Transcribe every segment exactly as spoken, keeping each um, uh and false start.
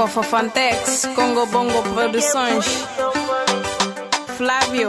Fofofantex, Congo Bongo Produções, Flávio.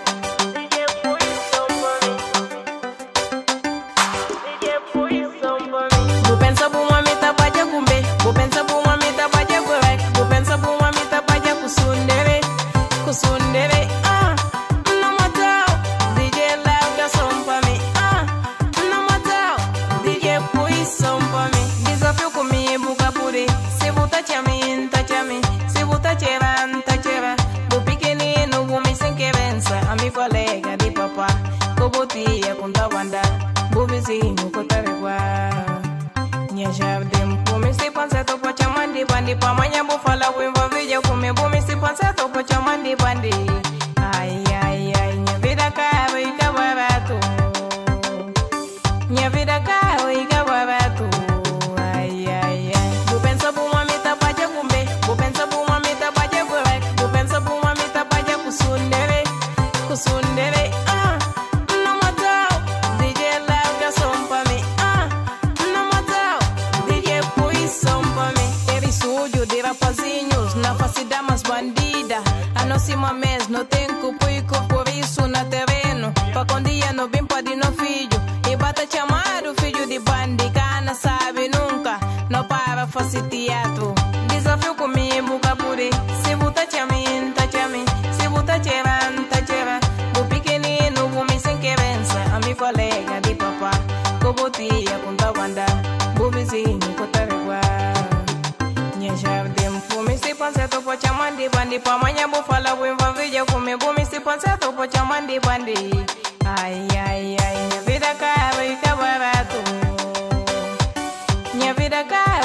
Vou pensar por uma mita pra te comer, vou pensar por uma mita pra te comer, vou pensar por uma mita pra te kusundere, kusundere. Ah, não matou, D J larga som pra mim. Ah, não matou, D J põe som pra mim. Desafio comigo, buca por aí. Se botar te a mim, tá te a mim. Se botar te ran, tá te ran. Do pequenino, vou me sem querença. A minha colega de papá, co botia com tawanda. Bo vizinho, co taregua. Minha jardim, vou me se pança, tô pra chamar de bandi. Pra amanhã vou falar, vou envolver, eu comer. Vou me se pança, tô pra chamar de bandi. Ai, ai, ai, minha vida caro e que barato. Minha vida caro e que barato. Ai, ai, ai. Vou pensar por uma mita pra te comer. Vou pensar por uma mita pra te comer. Vou pensar por uma mita pra te kusundere, kusundere. Ah, não matou, D J larga som pra mim. Ah, não matou, D J põe som pra mim. Ele sujo de rapazinhos na face da mais bandida. A nossa mês não tem cupuico, por isso na terreno. Pra quando dia não bem pode no filho. E bata chamar o filho de bandi, cana sabe nunca. Não para fazer teatro. Desafio comigo, buca por aí. Se botar te a mim, tá te a mim. Se botar te ran, tá te ran. Do pequenino, vou me sem querença. A minha colega de papá, co botia com tawanda. Bo vizinho, co taregua. Minha jardim, vou me se pança, tô pra chamar de bandi. Pra amanhã vou falar, vou envolver, eu comer. Vou me se pança, tô pra chamar de bandi. Ai, ai, ai, minha vida cara e que barato. Minha vida cara